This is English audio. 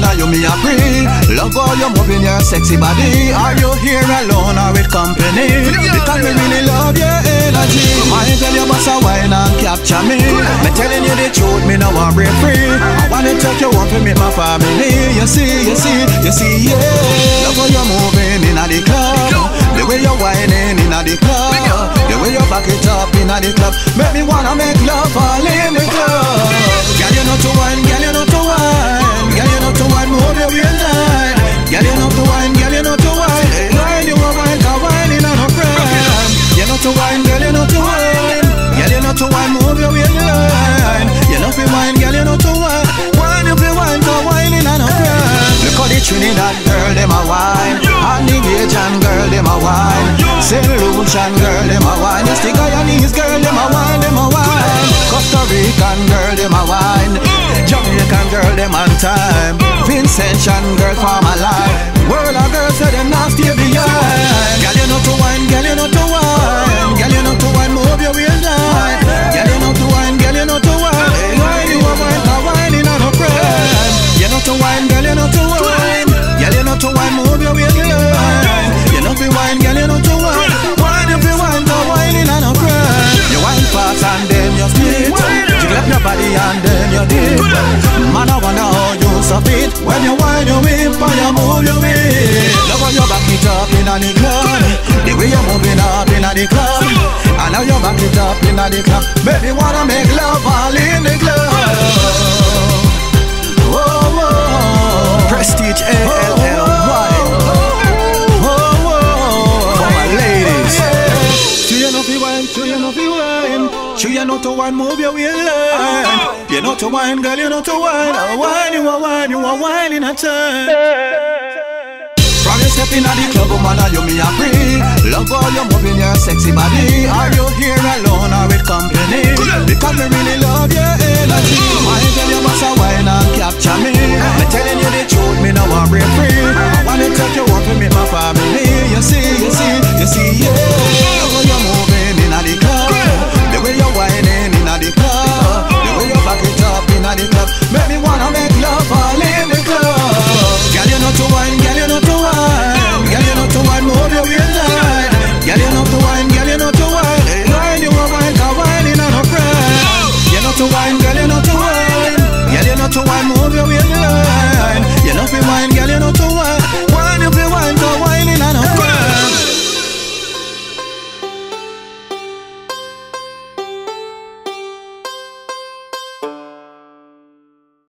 and you me a free. Love how you moving your sexy body. Are you here alone or with company? Because me really love your energy. I tell you about a wine and capture me. Me telling you the truth, me no want break free. I wanna take you home to meet my family. You see, yeah. Love how you moving in the club, the way you whining in the club, the way you back it up in the club. Make me wanna make love all in the club. Girl, you know to wine, girl, you know to wine, girl, you know to wine, move your real line. Girl, you know to wine, girl, you know to wine. Hey, wine, you a wine, cause wine in no crime. You know to wine, girl, you know to wine. Girl, you know to wine, move your real line. You know to wine, girl, you know to wine. Wine, you be wine, cause wine in no crime. Look how the Trinidad girl, them a wine. And the Gayjan girl, them a wine. St. Lucian girl, them a wine. Yes, the Guyanese girl, them a wine, them a wine. Costa Rican girl, them a wine. Jamaican girl, them on time. Vincentian girl, for my life. World of girls say them not stay behind. Girl, you know to wine, girl, you know to wine. Girl, you know to wine, move your real line. Girl, you know to wine, girl, you know to wine. Hey, wine, you a wine, cause wine in no crime. You know to wine, girl, you know to wine. Girl, you know to wine, move your real line. You know to wine, girl, you know to wine. Wine, you be wine, cause wine in no crime. You wine fast and then you split. Jiggle up your body and then you dip. Man, I wonder how you stop it. When you wine, you whip and you move your whip. Love how you back it up in the club, the way you moving up in the club. And now you back it up in the club. Baby, wanna make love all in the club. Whoa, whoa. Prestige ALLY. For my ladies. Do you know if you wine? Do you know if you wine? Do you know to wine? Move your wheel line. You know to wine, girl, you know to wine. I wine, you a wine in a time. From you step in the club, woman, you me a free. Love how you moving your sexy body. Are you here alone or with company? Because me really love your energy. I tell you about a wine and capture me. Me telling you the truth, me no want break free. I wanna take you home to meet my family. You see, yeah. Love how you moving in the club, the way you whining in the club, the way you back it up in the club. Make me wanna make love all in the club. Girl, you know to wine, girl, you know to wine. Girl, you know to wine, move your real line. Girl, you know to wine, girl, you know to wine. Hey, wine, you a wine, cause wine in no crime. You know to wine, girl, you know to wine. Girl, you know to wine, move your real line. You know to wine, girl, you know to wine.